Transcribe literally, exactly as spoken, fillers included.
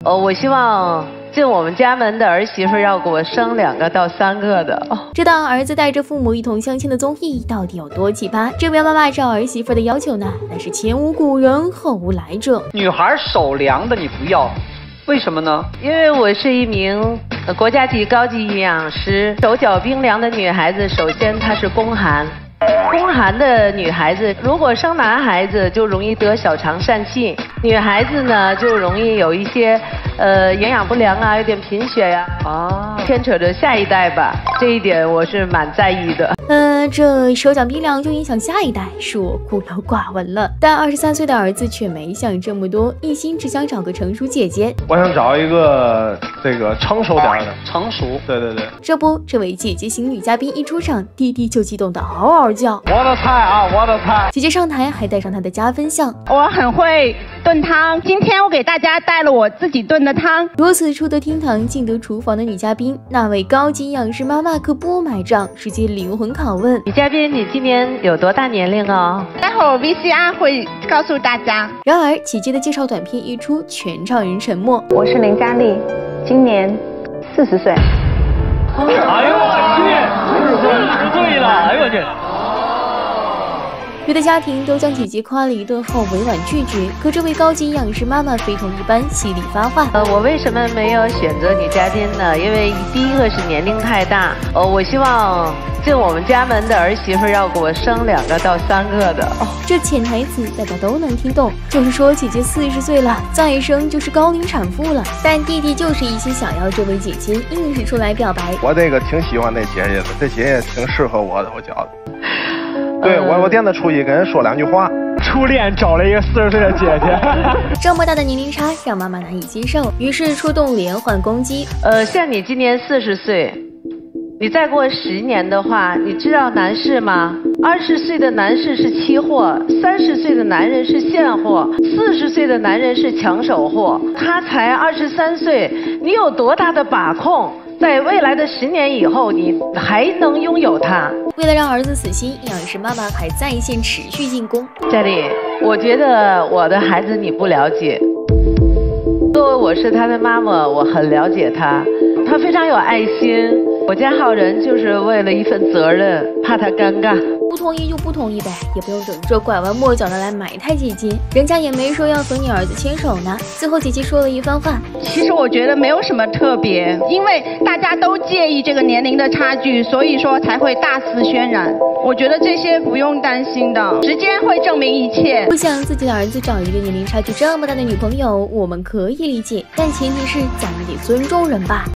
呃，我希望进我们家门的儿媳妇要给我生两个到三个的。哦， 这档儿子带着父母一同相亲的综艺到底有多奇葩？这位妈妈照儿媳妇的要求呢，那是前无古人后无来者。 女孩手凉的你不要，为什么呢？ 因为我是一名呃国家级高级营养师，手脚冰凉的女孩子，首先她是宫寒。宫寒的女孩子，如果生男孩子就容易得小肠疝气，女孩子呢就容易有一些呃营养不良啊，有点贫血呀、啊，哦，牵扯着下一代吧，这一点我是蛮在意的。 呃，这手脚冰凉就影响下一代，是我孤陋寡闻了。但二十三岁的儿子却没想这么多，一心只想找个成熟姐姐。 我想找一个这个成熟点的， 成熟。 对对对。 这不，这位姐姐型女嘉宾一出场，弟弟就激动的嗷嗷叫。 我的菜啊，我的菜！ 姐姐上台还带上她的加分项， 我很会炖汤，今天我给大家带了我自己炖的汤。 如此出得厅堂进得厨房的女嘉宾，那位高级营养师妈妈可不买账，直接灵魂拷问： 女嘉宾，你今年有多大年龄哦？ 待会儿 V C R 会告诉大家。 然而姐姐的介绍短片一出，全场人沉默。 我是林佳丽，今年四十岁。 哎呦我去，四十岁了，哎呦我去！ 别的家庭都将姐姐夸了一顿后委婉拒绝，可这位高级营养师妈妈非同一般，犀利发话。 呃，我为什么没有选择女嘉宾呢？因为第一个是年龄太大，呃，我希望进我们家门的儿媳妇要给我生两个到三个的。哦， 这潜台词大家都能听懂，就是说姐姐四十岁了，再生就是高龄产妇了。但弟弟就是一心想要这位姐姐，硬是出来表白。 我这个挺喜欢那姐姐的，这姐姐挺适合我的，我觉得。对我，我惦着出去跟人说两句话。 初恋找了一个四十岁的姐姐， 这么大的年龄差让妈妈难以接受，于是出动连环攻击。 呃，像你今年四十岁，你再过十年的话，你知道男士吗？二十岁的男士是期货，三十岁的男人是现货，四十岁的男人是抢手货。他才二十三岁，你有多大的把控？在未来的十年以后，你还能拥有它。 为了让儿子死心，营养师妈妈还在线持续进攻。 佳丽，我觉得我的孩子你不了解。作为我是他的妈妈，我很了解他，他非常有爱心。我家浩仁就是为了一份责任，怕他尴尬。 不同意就不同意呗，也不用等着拐弯抹角的来埋汰姐姐，人家也没说要和你儿子牵手呢。最后姐姐说了一番话， 其实我觉得没有什么特别，因为大家都介意这个年龄的差距，所以说才会大肆渲染。我觉得这些不用担心的，时间会证明一切。 不想自己的儿子找一个年龄差距这么大的女朋友，我们可以理解，但前提是咱们得尊重人吧。